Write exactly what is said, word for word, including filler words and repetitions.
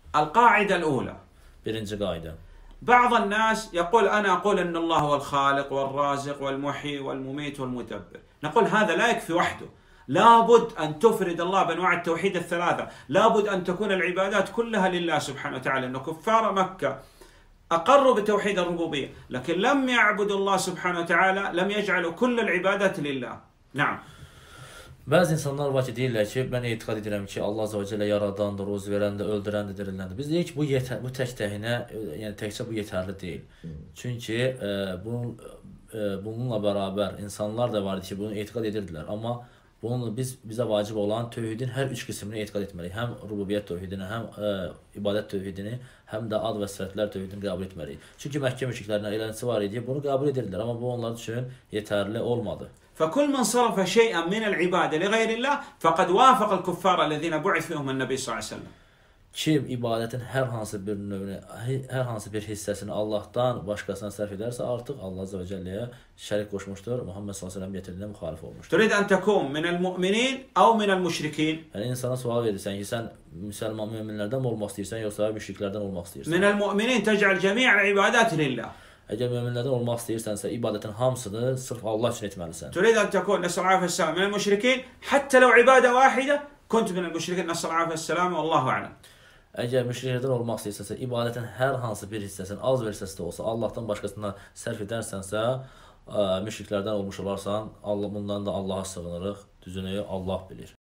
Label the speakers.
Speaker 1: القاعدة الأولى.
Speaker 2: Birinci qayda.
Speaker 1: بعض الناس يقول أنا أقول أن الله هو الخالق والرازق والمحيي والمميت والمدبر. نقول هذا لا يكفي وحده، لابد أن تفرد الله بأنواع التوحيد الثلاثة، لابد أن تكون العبادات كلها لله سبحانه وتعالى. أن كفار مكة أقروا بتوحيد الربوبية لكن لم يعبدوا الله سبحانه وتعالى، لم يجعلوا كل العبادات لله. نعم.
Speaker 2: Bəzi insanlar var ki, deyirlər ki, mən etiqad edirəm ki, Allah Azza və Cəllə yaradandır, ruz verəndir, öldürəndir, diriləndir. Biz deyək ki, bu yetər, bu tək təhinə, yəni təkcə bu yetərli deyil. Çünki e, bunun, e, bununla bərabər insanlar da var ki, bunu etiqad edirdilər. Amma bunun biz bizə vacib olan tövhidin hər üç qismini etiqad etməliyik. Həm rububiyyət tövhidini, həm e, ibadət tövhidini, həm də ad və sifətlər tövhidini qəbul etməliyik. Çünki Məkkə müşriklərinə eləncisi var idi, bunu qəbul edirlər, amma bu onlar üçün yetərli olmadı.
Speaker 1: فكل من صرف شيئا من العبادة لغير الله فقد وافق الكفار الذين بعث فيهم النبي صلى الله عليه وسلم.
Speaker 2: Kim ibadətin hər hansı bir növünü, hər hansı bir hissəsini Allahdan başqasına sərf edərsə, artıq Allah Azza və Cəlləyə şərik qoşmuşdur, Muhammed sallallahu əleyhi və səlləm gətirilənə müxalif olmuşdur.
Speaker 1: تريد أن تكون من المؤمنين أو من المشركين؟
Speaker 2: Yəni insana sual verirsən ki, sən müsəlman möminlərdən mi olmaq istəyirsən, yoxsa müşriklərdən olmaq istəyirsən?
Speaker 1: من المؤمنين تجعل جميع العبادات لله.
Speaker 2: Əgər möminlərdən olmaq istəyirsənsə, ibadətin hamısını sırf Allah üçün etməlisən.
Speaker 1: تريد أن تكون نسأل الله السلامة من المشركين حتى لو عبادة واحدة كنت من المشركين نسأل الله السلامة والله أعلم.
Speaker 2: Əgər müşriklərdən olmaq istəyirsənsə, ibadətin hər hansı bir hissəsini, az bir hissəsi də olsa, Allahdan başqasına sərf edərsənsə, müşriklərdən olmuş olarsan, bundan da Allaha sığınırıq, düzünü Allah bilir.